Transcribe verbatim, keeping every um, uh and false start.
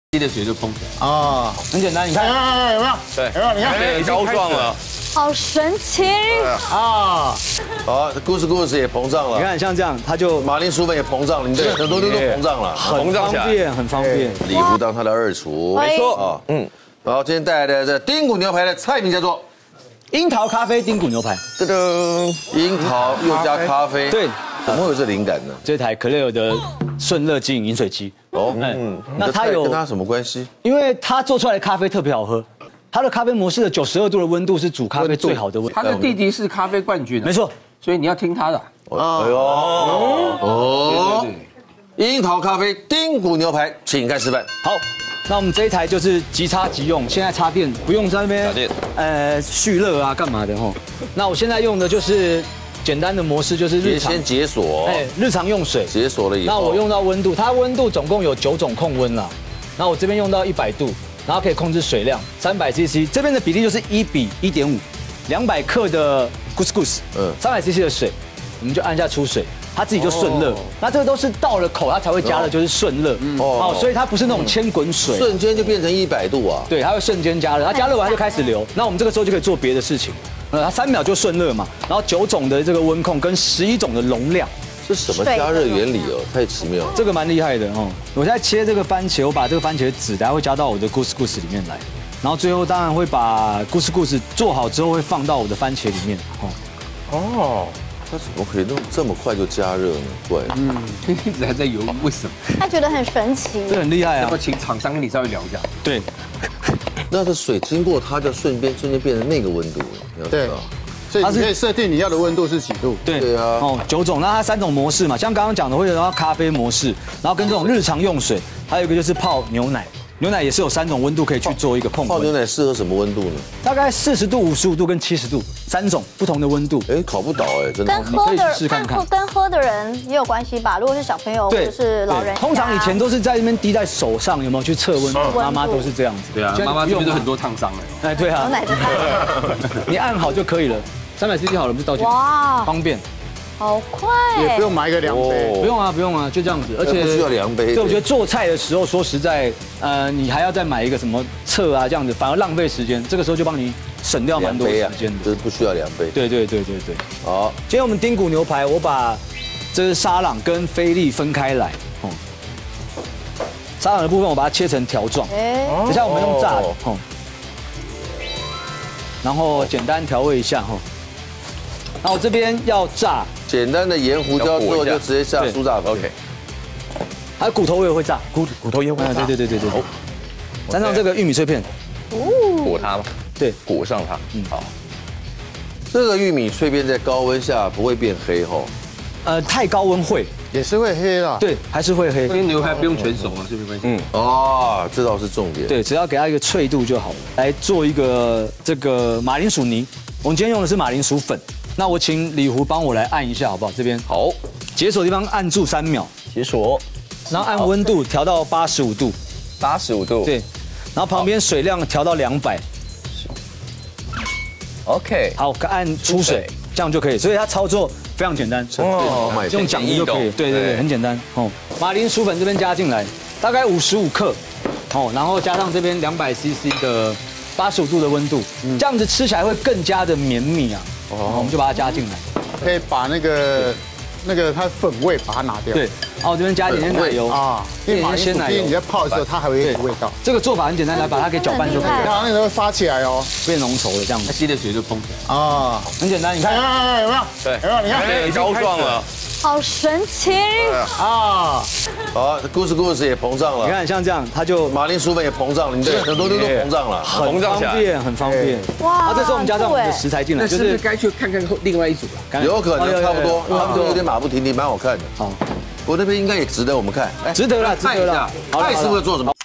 吸的水就喷起来啊， 很简单，你看有没有？ 对， 有没有？你看， 哎，膏状了， 好神奇啊！ 好，故事故事也膨胀了。 你看像这样，它就马铃薯粉也膨胀了，你这很多都都膨胀了， 很方便，很方便。 李胡当他的二厨， 没错啊，嗯。好，今天带来的这丁骨牛排的菜名叫做樱桃咖啡丁骨牛排。 噔噔，樱桃又加咖啡， 对， 怎么会有这灵感呢？ 这台 Cleo 的顺乐净饮水机。 哦， 嗯， 那那它有跟它什么关系？ 因为它做出来的咖啡特别好喝，它的咖啡模式的九十二度的温度是煮咖啡最好的温度。 他的弟弟是咖啡冠军， 没错， 所以你要听他的。 哎呦，哦，樱桃咖啡丁骨牛排，请开示范。 好，那我们这一台就是即插即用，现在插电不用在那边呃蓄热啊干嘛的吼。那我现在用的就是简单的模式，就是日常先解锁， 哎日常用水。 解锁了以后， 那我用到温度，它温度总共有九种控温啦。然后我这边用到一百度，然后可以控制水量三百 C C， 这边的比例就是一比一点五，两百克的 couscous， 嗯，三百 C C 的水，我们就按下出水，它自己就顺热。那这个都是到了口它才会加热，就是顺热。哦，所以它不是那种千滚水， 瞬间就变成一百度啊。 对，它会瞬间加热，它加热完它就开始流。那我们这个时候就可以做别的事情。呃，它三秒就顺热嘛，然后九种的这个温控跟十一种的容量。 这什么加热原理哦？太奇妙了。 这个蛮厉害的哦。我现在切这个番茄，我把这个番茄籽等下会加到我的 couscous 里面来，然后最后当然会把 couscous 做好之后会放到我的番茄里面。哦， 哦，它怎么可以弄这么快就加热呢？怪。 嗯，一直还在犹豫为什么。 他觉得很神奇。 这很厉害啊！ 要不要请厂商跟你稍微聊一下？ 对。 那这水经过它就瞬间瞬间变成那个温度了， 对。所以你可以设定你要的温度是几度？ 对对啊， 哦，九种，那它三种模式嘛，像刚刚讲的会有到咖啡模式，然后跟这种日常用水，还有一个就是泡牛奶，牛奶也是有三种温度可以去做一个控温。 泡牛奶适合什么温度呢？ 大概四十度、五十五度跟七十度，三种不同的温度。 哎，烤不倒哎，真的。 跟喝的试看看， 跟喝的人也有关系吧？如果是小朋友或者是老人， 通常以前都是在那边滴在手上，有没有去测温？妈妈都是这样子。 对啊，妈妈这边都很多烫伤哎。哎，对啊。 牛奶的你按好就可以了。三百 C C 好了，不是倒进。 哇， 方便， 好快， 也不用买一个量杯， 不用啊，不用啊，就这样子，而且不需要量杯。 对，我觉得做菜的时候，说实在，呃，你还要再买一个什么测啊，这样子反而浪费时间。这个时候就帮你省掉蛮多时间的， 就是不需要量杯。 对对对对对。 好， 今天我们丁骨牛排，我把这是沙朗跟菲力分开来，哦，沙朗的部分我把它切成条状，哎，等下我们用炸的，哦，然后简单调味一下，哈。然后我这边要炸， 简单的盐胡椒之后就直接下酥炸粉 ，OK。 还有骨头我也会炸， 骨骨头也会炸， 对对对对对对。沾上这个玉米碎片， 裹它吗？ 对， 裹上它。嗯，好。 这个玉米脆片在高温下不会变黑吼？ 呃，太高温会也是会黑的。 对，还是会黑。 因为牛排不用全熟嘛，是没关系。嗯， 哦，这倒是重点。 对，只要给它一个脆度就好了。来做一个这个马铃薯泥，我们今天用的是马铃薯粉。那我请李胡帮我来按一下，好不好？这边好， 解锁的地方按住三秒， 解锁， 然后按温度调到八十五度， 八十五度， 对，然后旁边水量调到两百 ，OK， 好，按出水，这样就可以。所以它操作非常简单， 哦， 用讲的就可以，对对对，很简单。哦，马铃薯粉这边加进来，大概五十五克，哦，然后加上这边两百 C C 的八十五度的温度，这样子吃起来会更加的绵密啊。哦，我们就把它加进来， 可以把那个那个它粉味把它拿掉。 对，好，我这边加一点点奶油啊， 因为马铃薯片你在泡的时候它还会有味道。 这个做法很简单，来把它给搅拌就可以了。 然后那个会发起来哦， 变浓稠了这样子。 它吸的水就喷起来啊， 很简单，你看有没有？ 对， 有没有？你看， 哎，膏状了。 好神奇啊！ 好，故事故事也膨胀了。 你看像这样，它就马铃薯粉也膨胀了，你这很多都都膨胀了， 很方便，很方便。哇！那这时候我们加上我们的食材进来， 就是该去看看另外一组了。 有可能差不多，差不多有点马不停蹄，蛮好看的。好，我那边应该也值得我们看， 值得了，值得了。 蔡师傅在做什么？